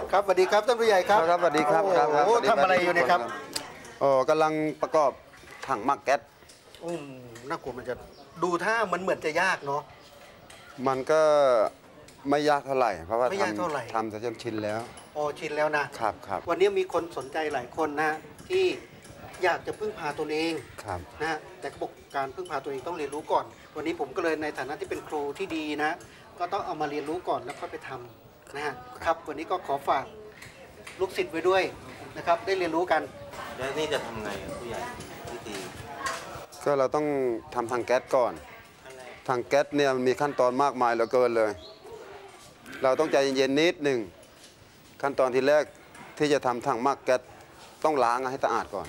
ครับสวัสดีครับท่านผู้ใหญ่ครับครับสวัสดีครับครับโอ้ทำอะไรอยู่เนี่ยครับกำลังประกอบถังหมักแก๊สน่ากลัวมันจะดูท่ามันเหมือนจะยากเนาะมันก็ไม่ยากเท่าไหร่เพราะว่าไม่ยากเท่าไหร่ทำจนชินแล้วชินแล้วนะครับครับวันนี้มีคนสนใจหลายคนนะที่อยากจะพึ่งพาตนเองนะแต่เขาบอกการพึ่งพาตัวเองต้องเรียนรู้ก่อนวันนี้ผมก็เลยในฐานะที่เป็นครูที่ดีนะก็ต้องเอามาเรียนรู้ก่อนแล้วค่อยไปทำนะครับวันนี้ก็ขอฝากลูกศิษย์ไว้ด้วยนะครับได้เรียนรู้กันแล้วนี่จะทำไงผู้ใหญ่วิธีก็เราต้องทำถังแก๊สก่อนถังแก๊สเนี่ยมันมีขั้นตอนมากมายเหลือเกินเลยเราต้องใจเย็นๆนิดหนึ่งขั้นตอนที่แรกที่จะทำถังหมักแก๊สต้องล้างให้สะอาดก่อน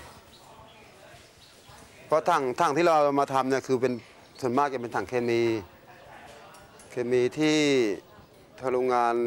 เพราะถังที่เรามาทำเนี่ยคือเป็นส่วนมากจะเป็นถังเคมีที่ทางโรงงาน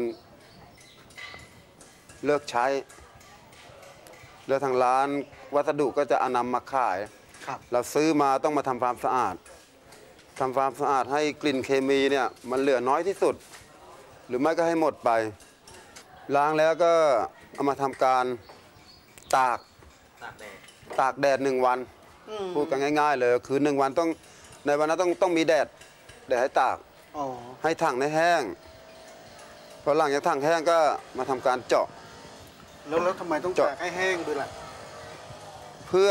เลิกใช้แล้วทางร้านวัสดุก็จะนำมาขายเราซื้อมาต้องมาทำความสะอาดให้กลิ่นเคมีเนี่ยมันเหลือน้อยที่สุดหรือไม่ก็ให้หมดไปล้างแล้วก็เอามาทำการตากแดด1 วันพูดกันง่ายๆเลยคือ1 วันต้องในวันนั้นต้องมีแดดให้ตากให้ถังแห้งพอหลังจากถังแห้งก็มาทำการเจาะแล้วทำไมต้องตากให้แห้งด้วยล่ะเพื่อ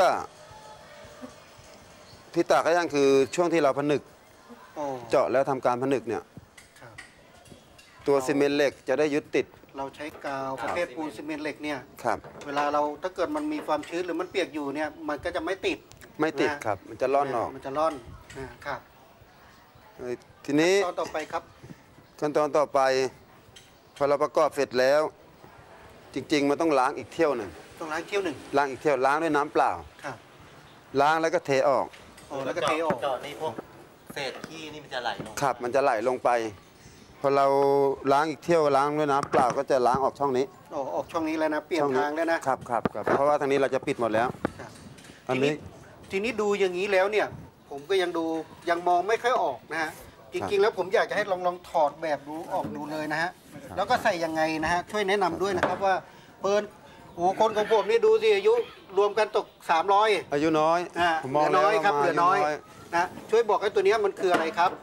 ที่ตากให้แห้งคือช่วงที่เราผนึกเจาะแล้วทำการผนึกเนี่ยตัวซีเมนต์เหล็กจะได้ยึดติดเราใช้กาวประเภทปูนซีเมนต์เหล็กเนี่ยครับเวลาเราถ้าเกิดมันมีความชื้นหรือมันเปียกอยู่เนี่ยมันก็จะไม่ติดครับมันจะร่อนออกมันจะร่อนนะครับทีนี้ขั้นตอนต่อไปครับขั้นตอนต่อไปพอเราประกอบเสร็จแล้วจริงๆมันต้องล้างอีกเที่ยวหนึ่งต้องล้างเที่ยวหนึ่งล้างอีกเที่ยวล้างด้วยน้ำเปล่าครับล้างแล้วก็เทออกแล้วก็เทออกเจาะนี่พวกเศษขี้นี่มันจะไหลลงครับมันจะไหลลงไปพอเราล้างอีกเที่ยวล้างด้วยน้ำเปล่าก็จะล้างออกช่องนี้ออกช่องนี้แล้วนะเปลี่ยนทางแล้วนะครับเพราะว่าทางนี้เราจะปิดหมดแล้วทีนี้ดูอย่างนี้แล้วเนี่ยผมก็ยังมองไม่ค่อยออกนะฮะจริงๆแล้วผมอยากจะให้ลองถอดแบบออกดูเลยนะฮะแล้วก็ใส่ยังไงนะฮะช่วยแนะนำด้วยนะครับว่าเปิดคนของผมนี่ดูสิอายุรวมกันตก300 อายุน้อยเหลือน้อยครับเหลือน้อยนะช่วยบอกไอ้ตัวนี้มันคืออะไรครับ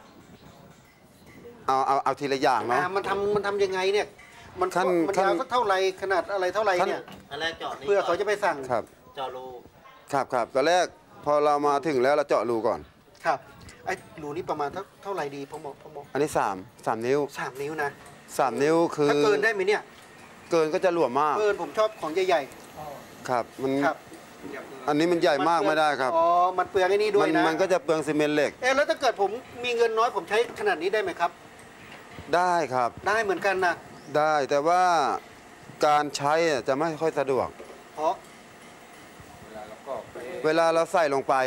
เอาทีละอย่างเนาะมันทำยังไงเนี่ยมันยาวเท่าไรขนาดอะไรเท่าไรเนี่ยอันแรกเจาะเพื่อเขาจะไปสั่งเจาะรูครับตอนแรกพอเรามาถึงแล้วเราเจาะรูก่อนครับไอ้รูนี้ประมาณเท่าไรดีพ่อหมออันนี้3 นิ้ว 3 นิ้วนะ 3 นิ้วคือถ้าเกินได้ไหมเนี่ยเกินก็จะหลวมมากเกินผมชอบของใหญ่ๆครับอันนี้มันใหญ่มากไม่ได้ครับมันเปลืองไอ้นี่ด้วยนะมันก็จะเปลืองซีเมนต์เหล็กแล้วถ้าเกิดผมมีเงินน้อยผมใช้ขนาดนี้ได้ไหมครับได้ครับได้เหมือนกันนะได้แต่ว่าการใช้จะไม่ค่อยสะดวกเพราะเวลาเราใส่ลงไป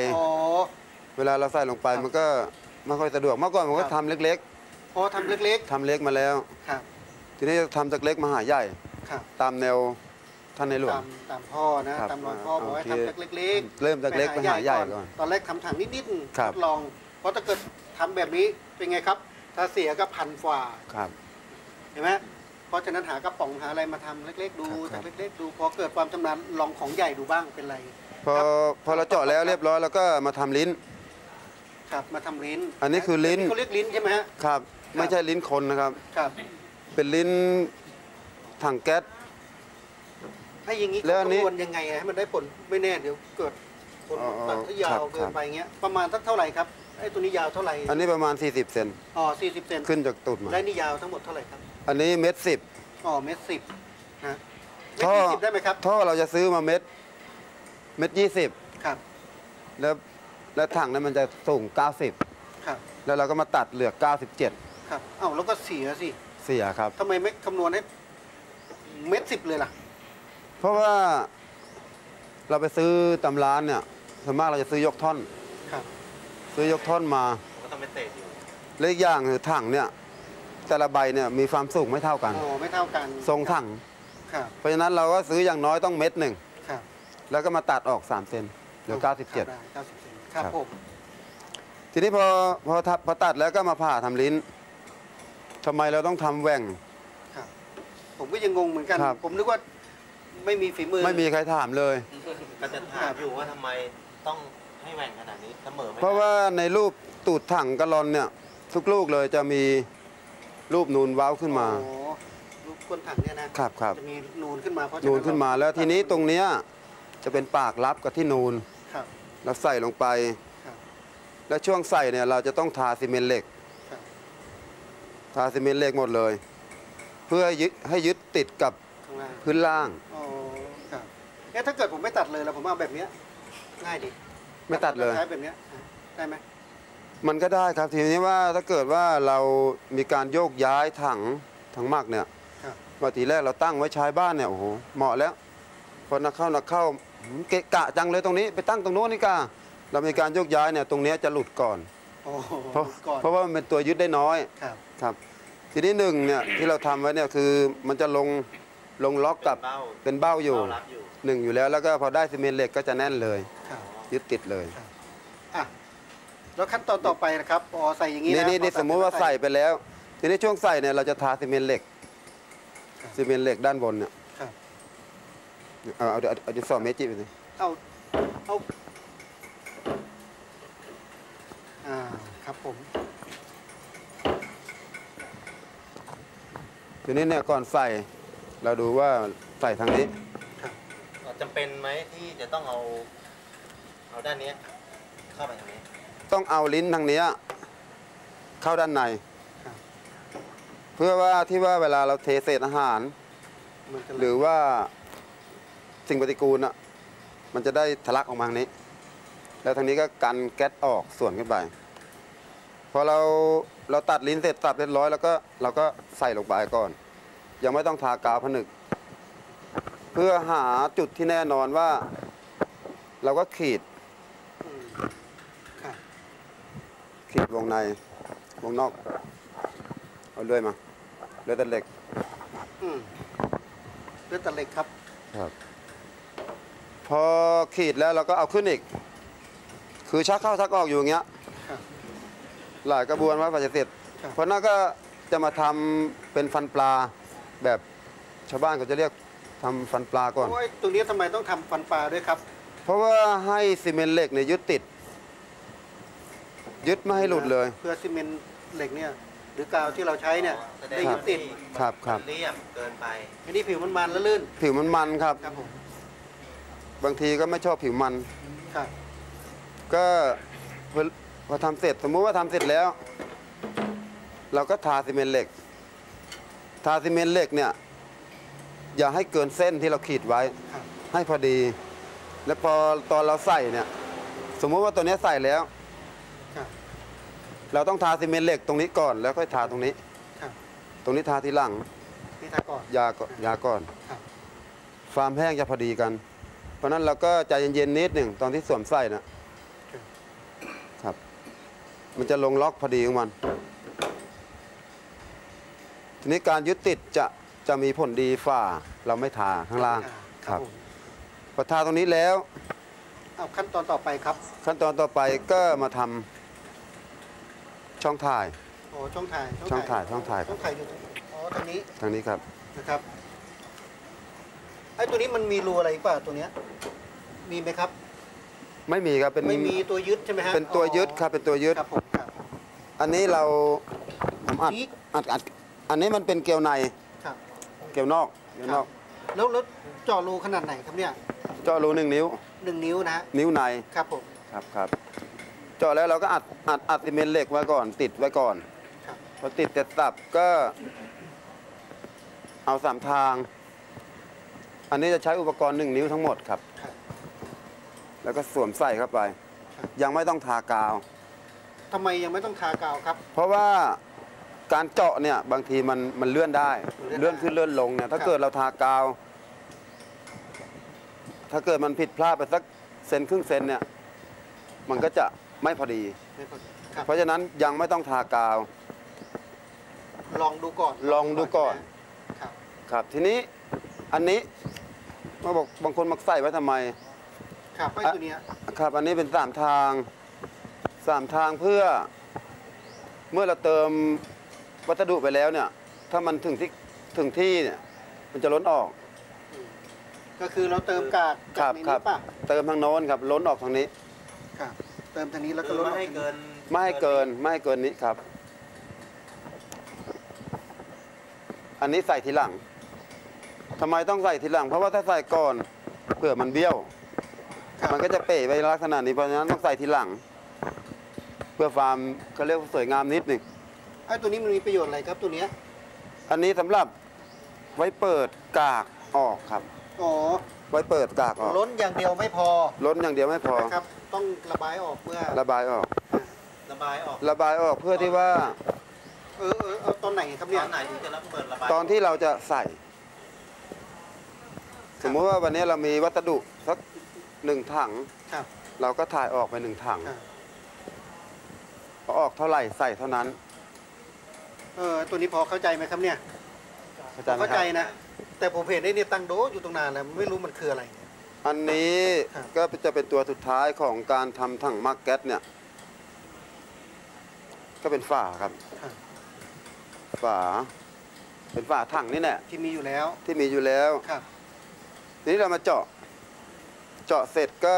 มันก็ไม่ค่อยสะดวกเมื่อก่อนผมก็ทำเล็กทำเล็กทำเล็กมาแล้วทีนี้ทำจากเล็กมาหาใหญ่ตามแนวท่านในหลวงตามพ่อนะตามรอยพ่อบอกให้ทำจากเล็กเริ่มจากเล็กไปหาใหญ่ก่อนตอนแรกทำถังนิดๆทดลองเพราะถ้าเกิดทำแบบนี้เป็นไงครับถ้าเสียก็1,000 กว่าเห็นไหมเพราะฉะนั้นหากระป๋องหาอะไรมาทำเล็กๆดูจากเล็กๆดูพอเกิดความชำนาญลองของใหญ่ดูบ้างเป็นไรพอเราเจาะแล้วเรียบร้อยแล้วก็มาทำลิ้นครับมาทำลิ้นอันนี้คือลิ้นเขาเรียกลิ้นใช่ไหมฮะครับไม่ใช่ลิ้นคนนะครับเป็นลิ้นถังแก๊สให้อย่างนี้แล้วนี้ยังไงให้มันได้ผลไม่แน่เดี๋ยวเกิดผลตัดที่ยาวเกินไปเงี้ยประมาณเท่าไหร่ครับไอ้ตัวนี้ยาวเท่าไหร่อันนี้ประมาณ40 เซน 40 เซนขึ้นจากตูดมาได้นี่ยาวทั้งหมดเท่าไหร่ครับอันนี้1.10 เมตร 1.10 นะ1.20ได้ไหมครับท่อเราจะซื้อมา1.20 ครับแล้วถังนั้นมันจะสูง90 ครับแล้วเราก็มาตัดเหลือ97 ครับแล้วก็เสียครับทำไมไม่คำนวณให้1.10 เลยล่ะเพราะว่าเราไปซื้อตำร้านเนี่ยส่วนมากเราจะซื้อยกท่อนซื้อยกท่อนมาก็ต้องไปเตะอยู่และอีกอย่างคือถังเนี่ยแต่ละใบเนี่ยมีความสูงไม่เท่ากันไม่เท่ากันทรงถังเพราะฉะนั้นเราก็ซื้ออย่างน้อยต้อง1 เมตรแล้วก็มาตัดออก3 เซนเหลือ97 เซนครับผมทีนี้พอตัดแล้วก็มาผ่าทำลิ้นทำไมเราต้องทำแหว่งผมก็ยังงงเหมือนกันครับผมนึกว่าไม่มีฝีมือไม่มีใครถามเลยก็จะถามอยู่ว่าทำไมต้องให้แหว่งขนาดนี้เสมอไม่ได้เพราะว่าในรูปตูดถังกะลอนเนี่ยทุกลูกเลยจะมีรูปนูนเว้าขึ้นมาโอ้ลูกก้นถังเนี่ยนะครับครับจะมีนูนขึ้นมาเพราะฉะนูนขึ้นมาแล้วทีนี้ตรงเนี้ยจะเป็นปากรับกับที่นูนครับแล้วใส่ลงไปครับแล้วช่วงใส่เนี่ยเราจะต้องทาซีเมนต์เหล็กครับทาซีเมนต์เหล็กหมดเลย เพื่อให้ยึดติดกับข้างล่างพื้นล่างอ๋อครับถ้าเกิดผมไม่ตัดเลยแล้วผมเอาแบบเนี้ยง่ายดีไม่ตัดเลยใช้แบบเนี้ยได้ไหมมันก็ได้ครับทีนี้ว่าถ้าเกิดว่าเรามีการโยกย้ายถังหมักเนี่ยครับว่าทีแรกเราตั้งไว้ใช้บ้านเนี่ยโอ้โหเหมาะแล้วพอนักเข้าเกะกะจังเลยตรงนี้ไปตั้งตรงโน้นนี่กาเรามีการโยกย้ายเนี่ยตรงเนี้ยจะหลุดก่อนโอ้โหเพราะก่อนเพราะว่ามันเป็นตัวยึดได้น้อยครับครับทีนี้หนึ่งเนี่ยที่เราทำไว้เนี่ยคือมันจะลงล็อกกับเป็นเบ้าเป็นเบ้าอยู่เบ้ารับอยู่หนึ่งอยู่แล้วแล้วก็พอได้ซีเมนต์เหล็กก็จะแน่นเลยครับยึดติดเลยอ่ะแล้วขั้นตอนต่อไปนะครับพอใส่อย่างนี้นี่นะนี่พอสมมุติว่าใส่ไปแล้ว ทีนี้ช่วงใส่เนี่ยเราจะทาซีเมนต์เหล็กซีเมนต์เหล็กด้านบนเนี่ยครับเอาดินสอเมจิไปสิเอาอ่าครับผมทีนี้เนี่ยก่อนใส่เราดูว่าใส่ทางนี้ครับจำเป็นไหมที่จะต้องเอาด้านนี้เข้าไปทางนี้ต้องเอาลิ้นทางเนี้ยเข้าด้านในครับเพื่อว่าที่ว่าเวลาเราเทเศษอาหารมันจะหรือว่าสิ่งปฏิกูลอ่ะมันจะได้ทะลักออกมาทางนี้ แล้วทางนี้ก็กันแก๊สออกส่วนขึ้นไปพอเราตัดลิ้นเสร็จสับเรียบร้อยแล้วก็เราก็ใส่ลงไปก่อน ยังไม่ต้องทากาวผนึก เพื่อหาจุดที่แน่นอนว่า เราก็ขีดอืมครับขีดวงในวงนอกเอาเลื่อยมาเลื่อยตัดเหล็กอืมเลือดตะเหล็กครับครับพอขีดแล้วเราก็เอาขึ้นอีก คือชักเข้าชักออกอยู่อย่างเงี้ยครับหลายกระบวนว่ากว่าจะเสร็จครับเพราะนั่นก็จะมาทำเป็นฟันปลาแบบชาวบ้านเขาจะเรียกทำฟันปลาก่อนโอ้ยตรงนี้ทำไมต้องทำฟันปลาด้วยครับเพราะว่าให้ซีเมนต์เหล็กเนี่ยยึดติด ยึดไม่ให้หลุดเลยเพื่อซีเมนต์เหล็กเนี่ยหรือกาวที่เราใช้เนี่ยแสดงได้ยึดติดครับครับมันเรียบเกินไปอันนี้ผิวมันแล้วลื่นผิวมันครับครับผมบางทีก็ไม่ชอบผิวมันครับก็พอทำเสร็จสมมุติว่าทำเสร็จแล้ว เราก็ทาซีเมนต์เหล็ก ทาซีเมนต์เหล็กเนี่ยอย่าให้เกินเส้นที่เราขีดไว้ครับให้พอดี แล้วพอตอนเราใส่เนี่ยสมมุติว่าตัวเนี้ยใส่แล้วครับเราต้องทาซีเมนต์เหล็กตรงนี้ก่อนแล้วค่อยทาตรงนี้ครับตรงนี้ทาทีหลังนี่ทาก่อนยาก่อนครับความแห้งจะพอดีกัน เพราะฉะนั้นเราก็ใจเย็นๆนิดหนึ่งตอนที่สวมใส่นะครับ มันจะลงล็อกพอดีของมัน ทีนี้การยึดติดจะมีผลดีฝ่าเราไม่ทาข้างล่างครับผมพอทาตรงนี้แล้วเอาขั้นตอนต่อไปครับขั้นตอนต่อไปก็มาทำช่องถ่ายโอ้ช่องถ่ายช่องถ่ายช่องถ่ายอยู่ตรงอ๋อตรงนี้ทางนี้ครับนะครับไอ้ตัวนี้มันมีรูอะไรอีกเปล่าตัวเนี้ยมีไหมครับไม่มีครับเป็นไม่มีตัวยึดใช่ไหมฮะเป็นตัวยึดครับเป็นตัวยึดครับผมครับอันนี้เราผมอัดนี่อัดอันนี้มันเป็นเกลียวในครับเกลียวนอกเกลียวนอกแล้วเจาะรูขนาดไหนครับเนี่ยเจาะรู1 นิ้ว 1 นิ้วนะฮะนิ้วในครับผมครับเจาะแล้วเราก็อัดซีเมนต์เหล็กไว้ก่อนติดไว้ก่อนครับพอติดเสร็จสับก็เอา3 ทาง อันนี้จะใช้อุปกรณ์1 นิ้วทั้งหมดครับครับแล้วก็สวมใส่เข้าไปครับยังไม่ต้องทากาวทำไมยังไม่ต้องทากาวครับเพราะว่าการเจาะเนี่ยบางทีมันเลื่อนได้เลื่อนได้เลื่อนขึ้นเลื่อนลงเนี่ยถ้าครับเกิดเราทากาว ถ้าเกิดมันผิดพลาดไปสักเซนครึ่งเซนเนี่ยมันก็จะไม่พอดีไม่พอครับเพราะฉะนั้นยังไม่ต้องทากาวลองดูก่อนลองดูก่อนครับครับทีนี้อันนี้มาบอกบางคนมักใส่ไว้ทำไมครับไอ้ตัวเนี้ยครับอันนี้เป็น3 ทาง3 ทางเพื่อเมื่อเราเติมวัสดุไปแล้วเนี่ยถ้ามันถึงที่เนี่ยมันจะล้นออกก็คือเราเติมกากคจารักบในครันี้บป่ะเติมทางโน้นครับล้นออกทางนี้ครับเติมทางนี้แล้วก็คือลดไม่ออกให้เกินไม่ให้เกินนี้ครับ อันนี้ใส่ทีหลังทำไมต้องใส่ทีหลังเพราะว่าถ้าใส่ก่อนเผื่อมันเบี้ยวครับมันก็จะเป๋ไปลักษณะนี้เพราะฉะนั้นต้องใส่ทีหลัง เพื่อความเขาเรียกว่าสวยงามนิดหนึ่งไอ้ตัวนี้มันมีประโยชน์อะไรครับตัวเนี้ยอันนี้สำหรับไว้เปิดกากออกครับอ๋อไว้เปิดกากออกล้นอย่างเดียวไม่พอล้นอย่างเดียวไม่พอนะครับ ต้องระบายออกเมื่อระบายออกระบายออกระบายออกเพื่อที่ว่าเอาตอนไหนครับตเนี่ยอนไหนถึงจะรับเปิดระบายตอนที่เราจะใส่ สมมติว่าวันนี้เรามีวัสดุสัก1 ถังครับเราก็ถ่ายออกไป1 ถังครับพอออกเท่าไหร่ใส่เท่านั้นตัวนี้พอเข้าใจไหมครับเนี่ยเข้าใจไหมเข้าคใจรับนะ แต่ผมเห็นได้เนี่ยตั้งโดอยู่ตรงนานแล้วไม่รู้มันคืออะไรอันนี้ครับก็จะเป็นตัวสุดท้ายของการทำถังมักแก๊สเนี่ย ก็เป็นฝาครับครับฝา เป็นฝาถังนี่แหละที่มีอยู่แล้วที่มีอยู่แล้วครับทีนี้เรามาเจาะเสร็จก็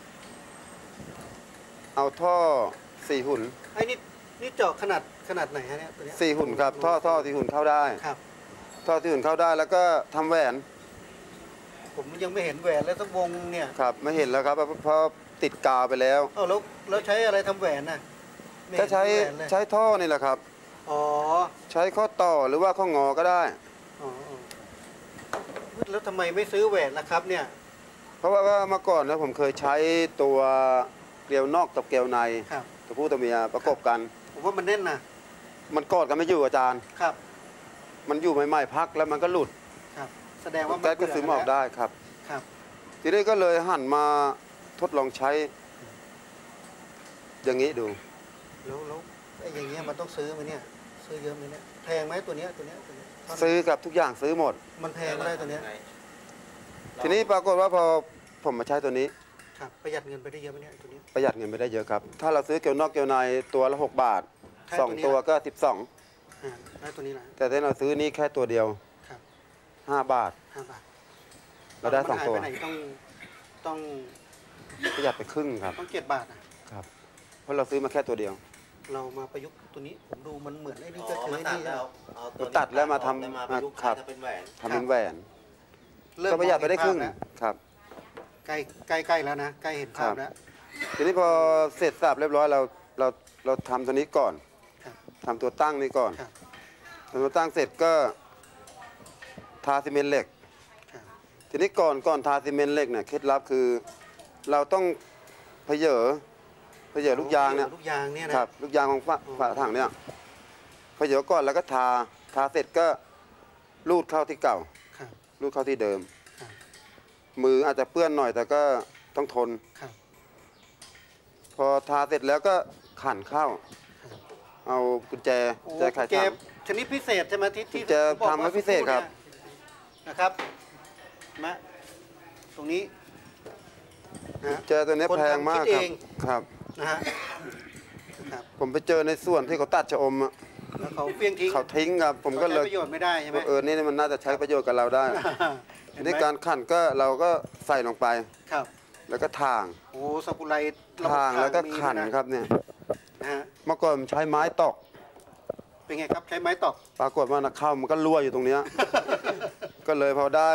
เอาท่อ4 หุ่นไอ้นี่เจาะขนาดไหนฮะเนี่ยตัวเนี้ย 4 หุ่นครับ ท่อ4 หุ่นเข้าได้ครับท่อ4 หุ่นเข้าได้แล้วก็ทำแหวนผมยังไม่เห็นแหวนแล้วสักวงเนี่ยครับ ไม่เห็นแล้วครับเพราะติดกาวไปแล้วแล้วใช้อะไรทำแหวนน่ะไม่เห็ก็นใช้แหวนเลยใช้ท่อนี่แหละครับอ๋อใช้ข้อต่อหรือว่าข้องอก็ได้อ๋อแล้วทำไมไม่ซื้อแหวนล่ะครับเนี่ยเพราะว่าเมื่อก่อนนะผมเคยใช้ตัวเกลียวนอกกับเกลียวในครับตัวผู้ตัวเมียประกบกันผมว่ามันแน่นนะมันกอดกันไม่อยู่อาจารย์ครับมันอยู่ใหม่ๆพักแล้วมันก็หลุดครับ แสดงว่ามันแก๊สก็ซึมออกได้ครับครับทีนี้ก็เลยหันมาทดลองใช้ อย่างนี้ดูแล้วไอ้อย่างเงี้ยมันต้องซื้อไหมเนี่ย ซื้อเยอะไหมเนี่ย แพงไหมตัวเนี้ยซื้อกับทุกอย่างซื้อหมดมันแพงไหมตัวเนี้ยทีนี้ปรากฏว่าพอผมมาใช้ตัวนี้ครับประหยัดเงินไปได้เยอะไหมเนี่ยตัวนี้ประหยัดเงินไปได้เยอะครับ ถ้าเราซื้อเกลียวนอกเกลียวในตัวละ6 บาทแค่ตัวนี้ 2 ตัวก็ได้ตัวนี้ละ 12แต่ถ้าเราซื้อนี้แค่ตัวเดียวครับ 5 บาท 5 บาทเราได้มันหาย 2 ตัวไปไหนต้องประหยัดไปครึ่งครับต้อง7 บาทนะครับ เพราะเราซื้อมาแค่ตัวเดียวเรามาประยุกต์ตัวนี้ผมดูมันเหมือนไอ้นี่อ๋ก็อคือมาไอ้ตัดนี่แล้วเอาตัวนี้ตัดแล้วมาทำมาประยุกต์ครับให้เป็นแหวนทำเป็นแหวนเริ่มก็ประหยัดไปได้ครึ่งมอเห็นภาพแล้วครับใกล้แล้วนะใกล้เห็นภาพแล้วทีนี้พอเสร็จสับเรียบร้อยเราทำตัวนี้ก่อนครับทำตัวตั้งนี้ก่อนครับทำตัวตั้งเสร็จก็ทาซีเมนต์เหล็กครับทีนี้ก่อนทาซีเมนต์เหล็กเนี่ยเคล็ดลับคือ เราต้องเพเยอลูกยางเนี่ยลูกยางเนี่ยนะครับลูกยางของฝาถังเนี่ยเพเยอก่อนแล้วก็ทาเสร็จก็ลูดเข้าที่เก่าครับลูดเข้าที่เดิมครับมืออาจจะเปื้อนหน่อยแต่ก็ต้องทนครับพอทาเสร็จแล้วก็ขันเข้า เอากุญแจโอ้แจไขเกถังมชนิดพิเศษใช่ไหมที่จะผมบอกทำให้พิเศษครับนะครับมาตรงนี้นะฮะเจอตัวนี้คนแพทำงมากคิดครับเองครับนะฮะครับผมไปเจอในส่วนที่เขาตัดชะอมอะแล้วเขาเปี้ยงทิ้งเขาทิ้งครับ ผมก็เขาเลใช้ยประโยชน์ไม่ได้ใช่ไหมนี่มันน่าจะใช้ประโยชน์กับเราได้เห็นในไหมการขันก็เราก็ใส่ลงไปครับแล้วก็ทางโอ้สกุไลระบบทางแล้วก็มีขันด้วยนะครับเนี่ยนะฮะเมื่อก่อนผมใช้ไม้ตอกเป็นไงครับใช้ไม้ตอกปรากฏว่านักเข้ามันก็รั่วอยู่ตรงเนี้ย ก็เลยพอได้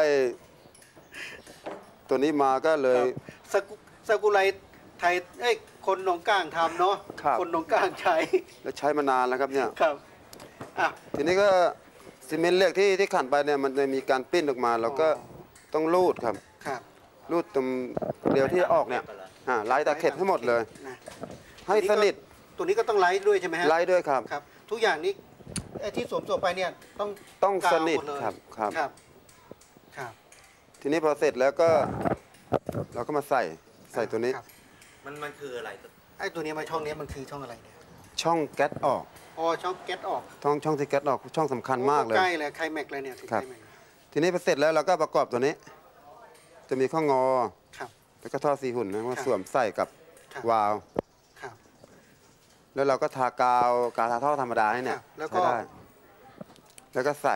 ตัวนี้มาก็เลยสกุไลไทยคนหนองก้างทำเนาะครับคนหนองก้างใช้แล้วใช้มานานแล้วครับเนี่ยครับอ่ะทีนี้ก็ซีเมนต์เหล็กที่ขันไปเนี่ยมันจะมีการปิ้นออกมาเราก็ต้องรูดครับครับรูดตรงเดียวที่ออกเนี่ยไล่ตะเข็บให้หมดเลยนะให้สนิทตัวนี้ก็ต้องไลท์ด้วยใช่ไหมฮะไล่ด้วยครับครับ ทุกอย่างนี้ไอ้ที่สวมไปเนี่ยต้องสกาวนิทหมดเลยครับครับครับครับทีนี้พอเสร็จแล้วก็เราก็มาใส่ตัวนี้ครับมันคืออะไรไอ้ตัวนี้มาช่องนี้มันคือช่องอะไรเนี่ยช่องแก๊สออกอ๋อช่องแก๊สออกช่องที่แก๊สออกช่องสำคัญมากเลยใกล้เลยไคลแม็กเลยเนี่ยครับไคลแม็กทีนี้พอเสร็จแล้วเราก็ประกอบตัวนี้ จะมีข้องอครับแล้วก็ท่อซีหุ่นนะมาครับสวมใส่กับครับวาล์วครับแล้วเราก็ทากาวทาท่อธรรมดาให้เนี่ยครับแล้วก็ใช้ได้แล้วก็ใส่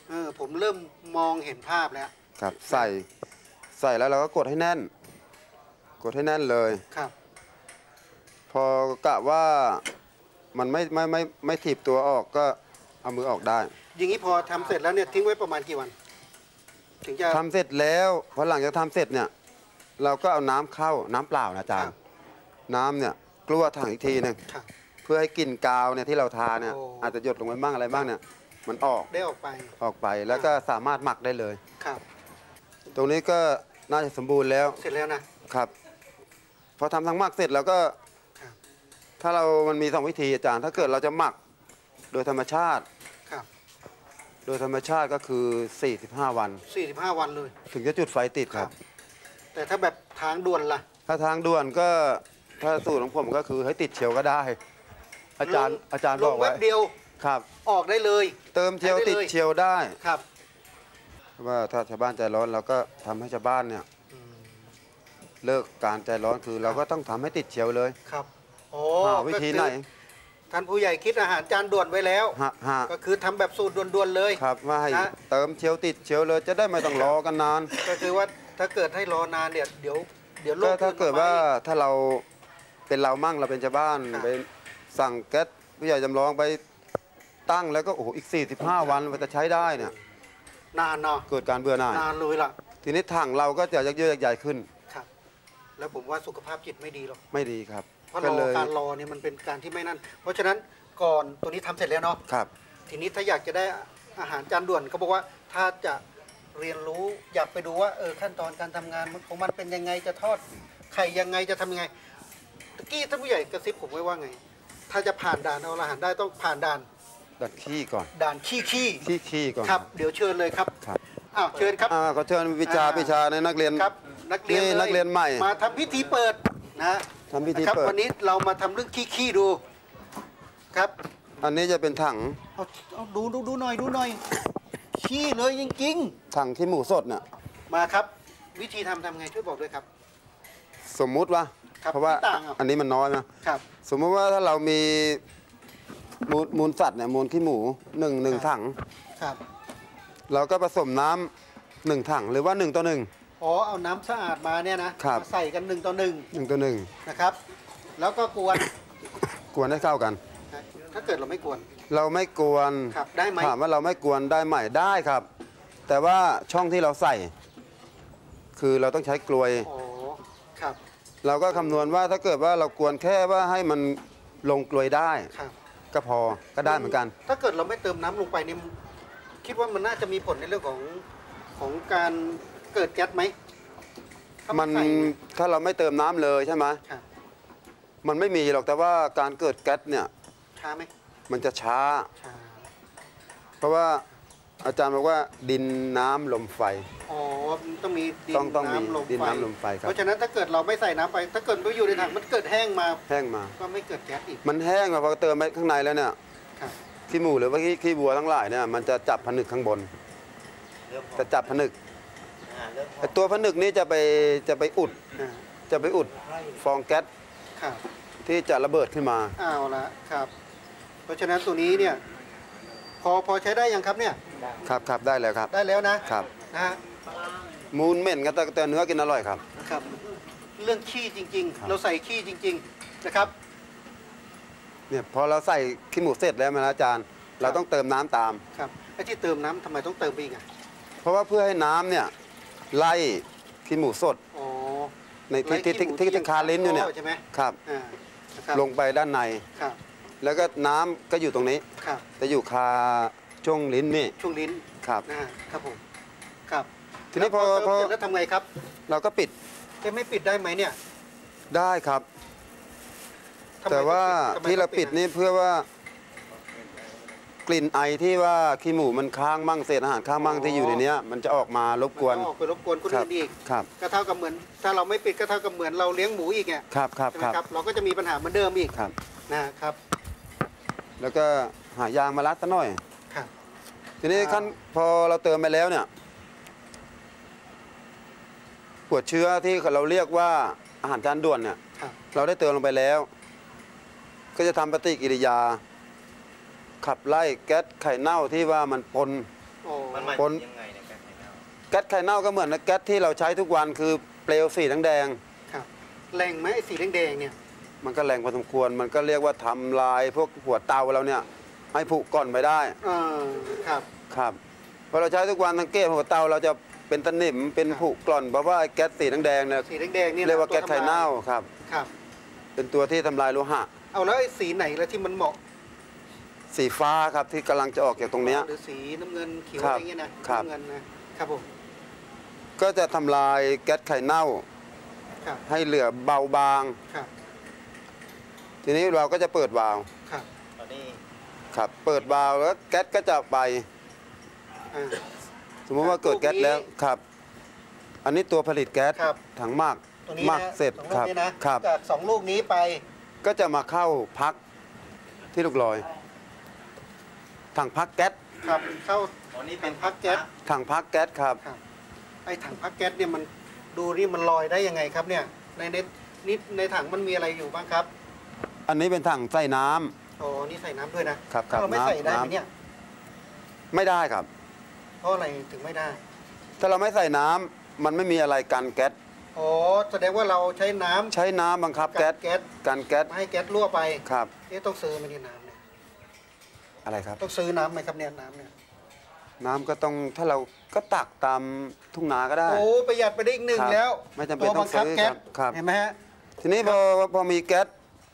ผมเริ่มมองเห็นภาพแล้วครับใส่แล้วเราก็กดให้แน่น กดให้แน่นเลยครับพอกะว่ามันไม่ถีบตัวออกก็เอามือออกได้อย่างนี้พอทำเสร็จแล้วเนี่ยทิ้งไว้ประมาณกี่วัน ถึงจะทำเสร็จแล้วพอหลังจากทำเสร็จเนี่ยเราก็เอาน้ำเข้าน้ำเปล่านะอาจารครัย์บน้ำเนี่ยกลัวถังอีกทีหนึงครับเพื่อให้กลิ่นกาวเนี่ยที่เราทาเนี่ยโอ้อาจจะหยดลงไปบ้างอะไรบ้างเนี่ยมันออกได้ออกไปแล้วก็สามารถหมักได้เลยครับตรงนี้ก็น่าจะสมบูรณ์แล้วเสร็จแล้วนะครับพอทำทั้งหมักเสร็จแล้วก็ครับถ้ามันมี2 วิธีอาจารย์ ถ้าเกิดเราจะหมักโดยธรรมชาติครับโดยธรรมชาติก็คือ45 วัน 45 วันเลยถึงจะจุดไฟติดครับแต่ถ้าแบบทางด่วนล่ะถ้าทางด่วนก็ถ้าสูตรของผมก็คือให้ติดเชียวก็ได้ อาจารย์ลบอง กแวไว้บเดียวครับออกได้เลยเติมเชียวใช้ได้ติดเลยเชียวได้ครับว่าถ้าชาวบ้านใจร้อนเราก็ทำให้ชาวบ้านเนี่ยอืมเลิกการใจร้อนคือเราก็ต้องทำให้ติดเชียวเลยครับโอ้หาวิธีไหนก็คือท่านผู้ใหญ่คิดอาหารจานด่วนไว้แล้วฮะก็คือทำแบบสูตรด่วนๆเลยครับว่าให้นะเติมเชียวติดเชียวเลยจะได้ไม่ต้องรอกันนานก็คือว่าถ้าเกิดให้รอนานเนี่ยเดี๋ยวโรก็คถ้าเกิดอื่นมว่าอีถ้าเราเป็นเรามั่งเราเป็นชาวบ้านครับไปสั่งแก๊สผู้ใหญ่จำลองไปตั้งแล้วก็โอ้โหอีก 45 วันมันจะใช้ได้เนี่ยนานเนาะเกิดการเบื่อหน่ายนานเลยล่ะทีนี้ถังเราก็จะยักเยอะใหญ่ขึ้นครับ แล้วผมว่าสุขภาพจิตไม่ดีหรอกไม่ดีครับเพราะก็เลยการรอเนี่ยมันเป็นการที่ไม่นั่น เพราะฉะนั้นก่อนตัวนี้ทำเสร็จแล้วเนาะครับทีนี้ถ้าอยากจะได้อาหารจานด่วนเขาบอกว่าถ้าจะเรียนรู้อยากไปดูว่าขั้นตอนการทำงานของมันเป็นยังไงจะทอดไข่ยังไงจะทำยังไงตะกี้ท่านผู้ใหญ่กระซิบผมไว้ว่าไง ถ้าจะผ่านด่านเอาอาหารได้ต้องผ่านด่านดัดขี้ก่อนด่านขี้ก่อนครับ เดี๋ยวเชิญเลยครับครับอ้าวเชิญครับขอเชิญวิชาอ่าวิชาในนักเรียนครับนักเรียนนี่เลยนักเรียนใหม่มาทำพิธีเปิดนะทำพิธีนะครับเปิดวันนี้เรามาทำเรื่องขี้ดูครับอันนี้จะเป็นถังเอาดูหน่อยขี้เลยจริงถังขี้หมูสดเนี่ยๆมาครับ วิธีทำไงช่วยบอกด้วยครับสมมุติว่าครับเพราะว่าไม่ต่างอ่ะอันนี้มันน้อยนะครับ สมมติว่าถ้าเรามีมูลสัตว์เนี่ยมูลขี้หมูหนึ่งถังครับเราก็ผสมน้ำ1 ถังหรือว่า1 ต่อ 1 อ๋อเอาน้ำสะอาดมาเนี่ยนะครับ มาใส่กัน1 ต่อ 1 ต่อ 1นะครับ แล้วก็กวน 1กวนให้เข้ากันนะถ้าเกิดเราไม่กวนเราไม่กวนครับได้ไหมถามว่าเราไม่กวนได้ไหมได้ครับ แต่ว่าช่องที่เราใส่ คือเราต้องใช้กลวยอ๋อครับเราก็คำนวณว่าถ้าเกิดว่าเรากวนแค่ว่าให้มันลงกลวยได้ครับก็พอก็ได้เหมือนกันถ้าเกิดเราไม่เติมน้ำลงไปนี่คิดว่ามันน่าจะมีผลในเรื่องของการเกิดแก๊สไหมถ้ามันใส่เยถ้าเราไม่เติมน้ำเลยใช่ไหมครับมันไม่มีหรอกแต่ว่าการเกิดแก๊สเนี่ยช้าไหมมันจะช้าช้าเพราะว่าอาจารย์บอกว่าดินน้ำลมไฟอ๋อต้องมีดินต้องมีน้ำลมดินไฟน้ำลมไฟครับเพราะฉะนั้นถ้าเกิดเราไม่ใส่น้ำไป ถ้าเกิดไปอยู่ในถังมันเกิดแห้งมาแห้งมาก็ไม่เกิดแก๊สอีกมันแห้งมาพอเติมไปข้างในแล้วเนี่ยครับขี้หมูหรือว่าขี้วัวทั้งหลายเนี่ยมันจะจับผนึกข้างบนเริ่มจะจับผนึกเริ่มไอ้ตัวผนึกนี้จะไปอุดอ่าจะไปอุดฟองแก๊สครับที่จะระเบิดขึ้นมาเอาละครับ เพราะฉะนั้นตัวนี้เนี่ยพอใช้ได้ยังครับเนี่ยครับได้แล้วครับได้แล้วนะครับ นะฮะมูลเหม็นก็แต่เนื้อกินอร่อยครับครับ เรื่องขี้จริงครับๆ เราใส่ขี้จริง ๆนะครับเนี่ยพอเราใส่ขี้หมูเสร็จแล้วนะอาจารย์ เราต้องเติมน้ำตามครับไอ้ที่เติมน้ำทำไมต้องเติมไปอีกอ่ะเพราะว่าเพื่อให้น้ำเนี่ยไล่ขี้หมูสดอ๋อในที่คาลิ้นอยู่เนี่ยใช่ไหมครับอ่านะครับลงไปด้านในครับแล้วก็น้ำก็อยู่ตรงนี้ครับจะอยู่คาช่วงลิ้นนี่ช่วงลิ้นครับนะฮะครับผมครับทีนี้พอเติมเสร็จแล้วทำไงครับเราก็ปิดจะไม่ปิดได้ไหมเนี่ยได้ครับทำไมแต่ว่าทำไมที่เราต้องปิดนี่เพื่อว่า กลิ่นไอที่ว่าขี้หมูมันค้างมั่งเศษอาหารค้างมั่งที่อยู่ในเนี้ยมันจะออกมารบกวนมันต้องออกไปรบกวนคนครัอื่นอีกครับก็เท่ากับเหมือน ถ้าเราไม่ปิดก็เท่ากับเหมือนเราเลี้ยงหมูอีกไงครับครับใช่ไหคมรับครับ เราก็จะมีปัญหาเหมือนเดิมอีกครับนะครับแล้วก็หายางมารัดซะหน่อยครับทีนี้อ่าขั้นพอเราเติมไปแล้วเนี่ยหัวเชื้อที่เราเรียกว่าอาหารจานด่วนเนี่ยครับเราได้เติมลงไปแล้ว ก็จะทำปฏิกิริยา ขับไล่แก๊สไข่เน่าที่ว่ามันปนโอ้มันมาปนยังไงเนี่ยแก๊สไข่เน่าแก๊สไข่เน่าก็เหมือนแก๊สที่เราใช้ทุกวันคือเปลวสีแดงครับแรงไหมไอ้สีแดงๆเนี่ยๆมันก็แรงพอสมควร มันก็เรียกว่าทำลายพวกหัวเตาเราเนี่ยให้ผุก่อนไปได้ครับครับพอเราใช้ทุกวันสังเกตหัวเตาเราจะเป็นตะหนิมเป็นผุกร่อนเพราะว่าไอ้แก๊สสีแดงๆเนี่ยสีแดงๆนี่นะเรียกว่าแก๊สไข่เน่าครับครับเป็นตัวที่ทำลายโลหะเอาแล้วไอ้สีไหนแล้วที่มันเหมาะสีฟ้าครับที่กำลังจะออกจากตรงเนี้ยหรือสีน้ำเงินเขียวครัอะบไรเงี้ยนะครับ น้ำเงินนะครับผมก็จะทำลายแก๊สไข่เน่าครับให้เหลือเบาบางครับทีนี้เราก็จะเปิดวาล์วครับตอนนี้ครับ เปิดวาล์วแล้วแก๊สก็จะไปอ่าสมมติว่าเกิดแก๊สแล้วครับ อันนี้ตัวผลิตแก๊สครับถังหมากตัวนี้หมากนะเสร็จสองลูคกรับนี้นะครับ จาก2 ลูกนี้ไปก็จะมาเข้าพักที่ลูกลอย ถังพักแก๊สครับเข้าอ๋อนี่เป็นพักแก๊สถังพักแก๊สครับครับไอ้ถังพักแก๊สเนี่ยมันดูนี่มันลอยได้ยังไงครับเนี่ยในถังมันมีอะไรอยู่บ้างครับอันนี้เป็นถังใส่น้ำอ๋อนี่ใส่น้ำด้วยนะครับครับถ้าเราไม่ใส่ได้ไหมน้ำเนี่ยไม่ได้ครับเพราะอะไรถึงไม่ได้ถ้าเราไม่ใส่น้ำมันไม่มีอะไรกันแก๊สอ๋อแสดงว่าเราใช้น้ำใช้น้ำบังคับกัแก๊ดสแก๊สกันแก๊สไม่ให้แก๊สรั่วไปครับนี่ต้องซื้อไหมเนี่ยน้ำเนี่ยอะไรครับต้องซื้อน้ำไหมครับเนี่ยน้ำเนี่ยน้ำก็ต้องถ้าเราก็ตักตามทุ่งนาก็ได้โอ้ประหยัดไปได้อีกหนึ่งครับแล้วไม่จำเป็นตัวบัคับต้องซื้อแก๊สครับเห็นไหมฮะทีนี้พอมีแก๊ส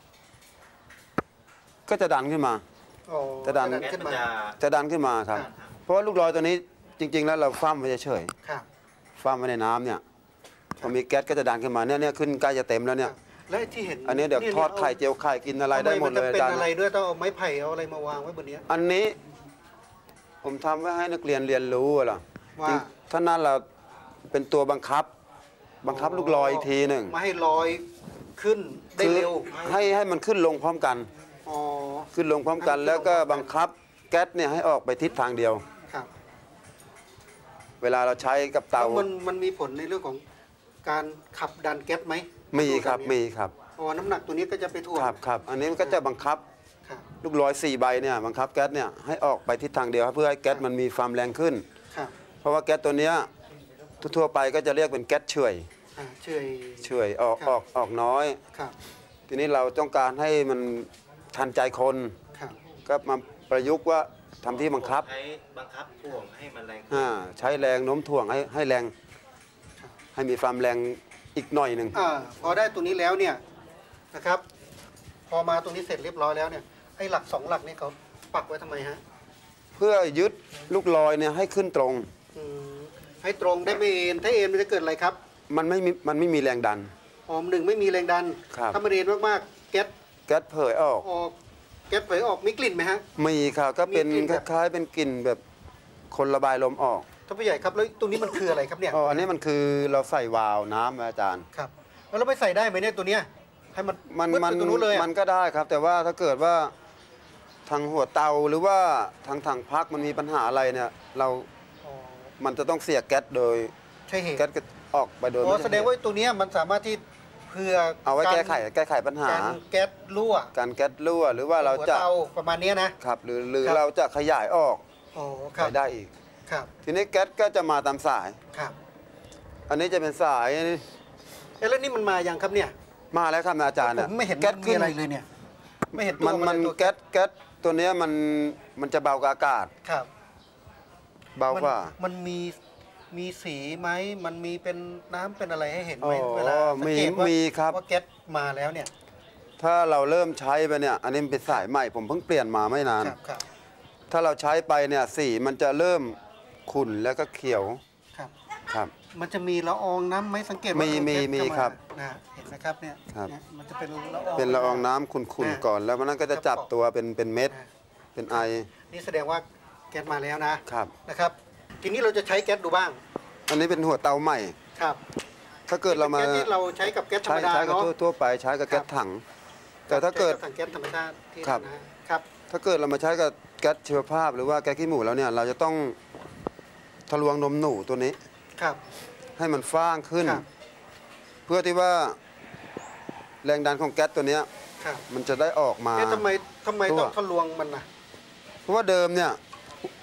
ก็จะดันขึ้นมาโอ้จะดันแก๊สขึ้นมันมาจะจะดันขึ้นมาครับครับเพราะว่าลูกลอยตัวนี้จริง ๆ แล้วเราฟ้ามไว้เฉยครับๆฟ้ามไว้ในน้ำเนี่ยพอมีแก๊สก็จะดันขึ้นมาเนี่ยขึ้นใกล้จะเต็มแล้วเนี่ยแล้วไอ้ที่เห็นอันนี้เดี๋ยวทอดไข่เจียวไข่กินอะไรได้หมดเลยทำนจะเป็นอาจารย์อะไรด้วยต้องเอาไม้ไผ่เอาอะไรมาวางไว้บนเนี้ยอันนี้ผมทำไว้ให้นักเรียนเรียนรู้อะเหรอว่าจริงถ้านั้นเราเป็นตัวบังคับลูกลอยอีกทีหนึ่งมาให้ลอยขึ้นได้คือเร็วให้มันขึ้นลงพร้อมกันอ๋อขึ้นลงพร้อมกัน แล้วก็บังคับแก๊สเนี่ยให้ออกไปทิศทางเดียวครับเวลาเราใช้กับแล้เตาวมันมีผลในเรื่องของการขับดันแก๊สไหมมีครับตัวมีเนี้ยครับอ๋อน้ำหนักตัวนี้ก็จะไปถ่วงครับอันนี้มันก็จะบังคับครับลูกลอย4 ใบเนี่ยบังคับแก๊สเนี่ยให้ออกไปทิศทางเดียวครับเพื่อให้แก๊สมันมีความแรงขึ้นครับเพราะว่าแก๊สตัวเนี้ยทั่วๆไปก็จะเรียกเป็นแก๊สเฉื่อยเชื่อยเฉื่อยออกครับออกน้อยครับทีนี้เราต้องการให้มันทันใจคนครับก็มาประยุกต์ว่าทำที่บังคับใช้บังคับถ่วงให้มันแรงใช้แรงโน้มถ่วงให้แรง ให้มีความแรงอีกหน่อยหนึ่งพอได้ตัวนี้แล้วเนี่ยนะครับ พอมาตรงนี้เสร็จเรียบร้อยแล้วเนี่ยไอ้หลัก2 หลักนี่เขาปักไว้ทำไมฮะเพื่อยึดลูกลอยเนี่ยให้ขึ้นตรงอืมให้ตรงได้ไม่เอ็นถ้าเอ็นมันจะเกิดอะไรครับมันไม่มีแรงดันหนึ่งไม่มีแรงดันครับถ้ามันเอ็นมากๆแก๊สแก๊สเผยออกออกแก๊สเผยออกมีกลิ่นไหมฮะมีค่ะก็เป็นมีกลิ่นคแบบล้ายๆเป็นกลิ่นแบบคนระบายลมออกท่านผู้ใหญ่ครับแล้วตรงนี้มันคืออะไรครับเนี่ยอ๋ออันนี้มันคือเราใส่วาล์วน้ำอาจารย์ครับแล้วเราไม่ใส่ได้ไหมเนี่ยตัวเนี้ยให้มันมันปึ๊ดไปตรงนู้นเลยอะมันก็ได้ครับ แต่ว่าถ้าเกิดว่าทางหัวเตาหรือว่าทางถังพักมันมีปัญหาอะไรเนี่ยเราอ๋อมันจะต้องเสียแก๊สโดยใช่เหตุแก๊สก็ออกไปโดยอ๋อไม่ใช่แสดงว่าตัวเนี้ยมันสามารถที่เพื่อเอาไว้แก้ไขปัญหาการแก๊สรั่วการแก๊สรั่วหรือว่าเราจะหัวเตาประมาณเนี้ยนะครับหรือครับเราจะขยายออกอ๋อครับไปได้อีกครับทีนี้แก๊สก็จะมาตามสายครับอันนี้จะเป็นสายแล้วนี่มันมายังครับเนี่ยมาแล้วครับอาจารย์ผเนี่ยมไม่เห็นแก๊สมีขึ้นอะไรเลยเนี่ยไม่เห็นตัวมันเลยตัวแก๊สตัวเนี้ยมันจะเบากว่าอากาศครับเบากว่ามันมีสีไหมมันมีเป็นน้ำเป็นอะไรให้เห็นไหมอ๋อเวลาสังเกตว่ามีครับว่าแก๊สมาแล้วเนี่ยถ้าเราเริ่มใช้ไปเนี่ย อันนี้มันเป็นสายใหม่ผมเพิ่งเปลี่ยนมาไม่นานครับถ้าเราใช้ไปเนี่ยสีมันจะเริ่มขุ่นแล้วก็เขียวครับครับมันจะมีละอองน้ำไหมสังเกตว่ามีแก๊สมีเข้าาครับนะเห็นนะครับเนี่ยครับเนี่ยมันจะเป็นละอองเป็นละอองน้ำขุ่นๆก่อน แล้วมันก็จะจับตัวเป็นเม็ดอ่าเป็นไอนี่แสดงว่าแก๊สมาแล้วนะครับ นะครับ ทีนี้เราจะใช้แก๊สดูบ้างอันนี้เป็นหัวเตาใหม่ครับถ้าเกิดเรามาแก๊สที่เราใช้กับแก๊สธรใช้รมดาใช้กับเนาะทั่วไปใช้กับแก๊สถัง แต่ถ้าเกิดใช้บถังแก๊สธรรมชาติที่ครับนะครับถ้าเกิดเรามาใช้กับแก๊สชีวภาพหรือว่าแก๊สขี้หมูแล้วเนี่ยเราจะต้องทะลวงนมหนูตัวนี้ครับให้มันฟ้างขึ้นครับเพื่อที่ว่าแรงดันของแก๊สตัวเนี้ยครับมันจะได้ออกมาเอ๊ะทำไมทั่วต้องทะลวงมันนะเพราะว่าเดิมเนี่ย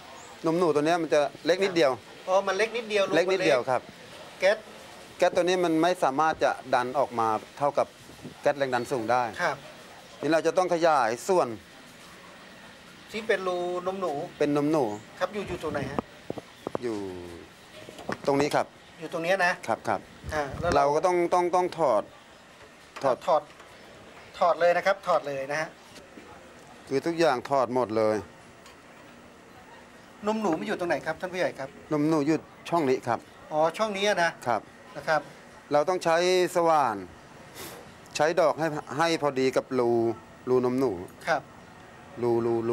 นมหนูตัวเนี้ยมันจะเล็กนิดเดียวอ๋อมันเล็กนิดเดียวรูเล็กนิดเดียวครับแก๊สแก๊สตัวนี้มันไม่สามารถจะดันออกมาเท่ากับแก๊สแรงดันสูงได้ครับนี่เราจะต้องขยายส่วนที่เป็นรูนมหนูเป็นนมหนูครับอยู่ตรงไหนฮะอยู่ตรงนี้ครับอยู่ตรงเนี้ยนะครับครับแล้วเราก็ต้องถอดถอดเลยนะครับ ถอดเลยนะฮะคือทุกอย่างถอดหมดเลยนมหนูมันอยู่ตรงไหนครับท่านผู้ใหญ่ครับนมหนูอยู่ช่องนี้ครับอ๋อช่องนี้นะครับ นะครับเราต้องใช้สว่าน ใช้ดอกให้พอดีกับรูนมหนูครับรู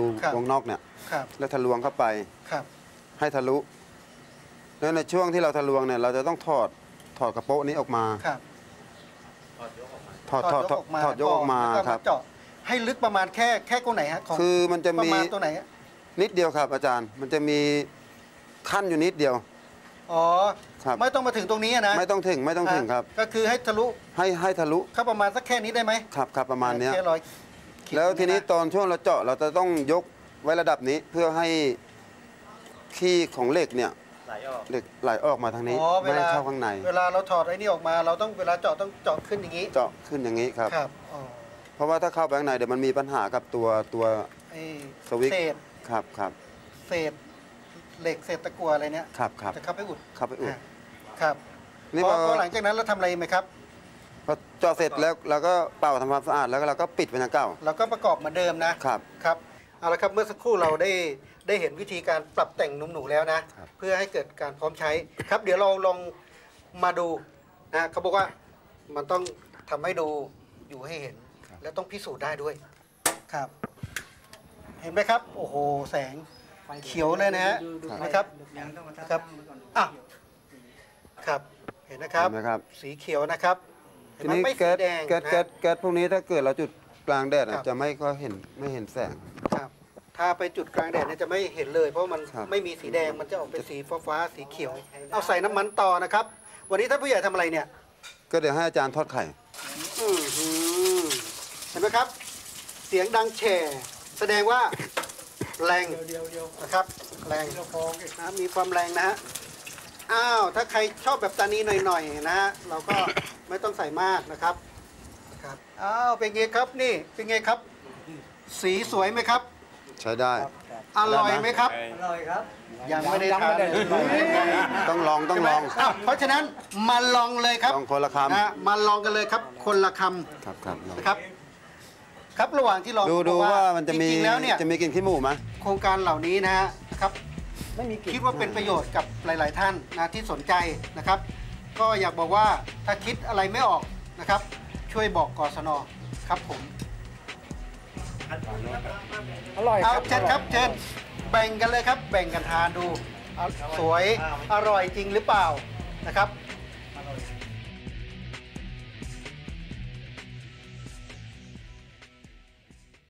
ครับวงนอกเนี่ยครับแล้วทะลวงเข้าไปครับให้ทะลุแล้วในช่วงที่เราทะลวงเนี่ยเราจะต้องถอดกระโปะนี้ออกมาครับถอดยกออกมาแล้วก็ครับเจาะให้ลึกประมาณแค่ตรงไหนฮะของคือมันจะประมีมาณตัวไหนฮะนิดเดียวครับ อาจารย์มันจะมีขั้นอยู่นิดเดียวอ๋อครับไม่ต้องมาถึงตรงนี้นะไม่ต้องถึงครับก็คือให้ทะลุให้ทะลุเข้าประมาณสักแค่นี้ได้ไหมครับประมาณเนี้ยแค่100 ขีดแล้วทีนี้ะตอนช่วงเราเจาะเราจะต้องยกไว้ระดับนี้เพื่อให้ขี้ของเหล็กเนี่ยไหลออกเหล็กไหลออกมาทางนี้อ๋อไม่ให้เข้าข้างในเวลาเราถอดไอ้นี่ออกมาเราต้องเวลาเจาะต้องเจาะขึ้นอย่างนี้เจาะขึ้นอย่างนี้ครับครับอ๋อเพราะว่าถ้าเข้าไปข้างในเดี๋ยวมันมีปัญหากับตัวไอ้สวิตช์เศษครับเศษเหล็กเศษตะกั่วอะไรเนี้ยครับจะเข้าไปอุดเข้าไปอุดอ่ะครับนี่พพออหลังจากนั้นเราทำอะไรไหมครับพอเจาะเสร็จแล้วเราก็เป่าทำความสะอาดแล้วก็เราก็ปิดไว้ทางเก่าเราก็ประกอบเหมือนเดิมนะครับ ครับเอาละครับเมื่อสักครู่เราได้เห็นวิธีการปรับแต่งนมหนูแล้วนะครับเพื่อให้เกิดการพร้อมใช้ครับ เดี๋ยวเราลองมาดูนะเขาบอกว่ามันต้องทำให้ดูอยู่ให้เห็น และต้องพิสูจน์ได้ด้วยครับ เห็นไหมครับ โอ้โหแสงเขียวเลยนะฮะนะครับครับอ่ะครับเห็นนะครับเห็นไหมครับสีเขียวนะครับเห็ทีนไหมนี้ไม่สีแก๊สแดงแก๊สนะแก๊สแก๊สพวกนี้ถ้าเกิดเราจุดกลางแดดครัอะบจะไม่ก็เห็นแสงครับถ้าไปจุดกลางแดดเนี่ยจะไม่เห็นเลย เพราะมันครับไม่มีสีแดงมันจะออกเป็นสีฟ้าๆสีเขียว เอาใส่น้ำมันต่อนะครับ วันนี้ท่านผู้ใหญ่ทำอะไรเนี่ยก็เดี๋ยวให้อาจารย์ทอดไข่อื้อหือเห็นไหมครับ เสียงดังแฉ่แสดงว่าแรงนะครับแรงนะมีความแรงนะฮะอ้าวถ้าใครชอบแบบตานีหน่อยๆนะฮะเราก็ไม่ต้องใส่มากนะครับครับอ้าวเป็นไงครับนี่เป็นไงครับ สีสวยไหมครับใช้ได้อร่อยไหมครับอร่อยครับยังไม่ได้ทานต้องลองอ้าวเพราะฉะนั้นมาลองเลยครับลองคนละคำนะมาลองกันเลยครับ คนละคครับลองำนะครับ ครับระหว่างที่ลองดูบอกว่ามันจะมีจริงๆแล้วเนี่ยจะมีกลิ่นขี้หมูไหมโครงการเหล่านี้นะฮะครับไม่มีกลิ่นคิดว่าเป็นประโยชน์กับหลาย ๆ ท่านนะที่สนใจนะครับ ก็อยากบอกว่าถ้าคิดอะไรไม่ออกนะครับ ช่วยบอกกศนครับผมอร่อยคเอารับเชิญครับเชิญแบ่งกันเลยครับ แบ่งกันทานดูเอาสวยอร่อยจริงหรือเปล่านะครับ